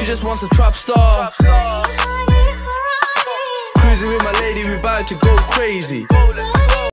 she just wants a trap star. Cruising with my lady, we about to go crazy.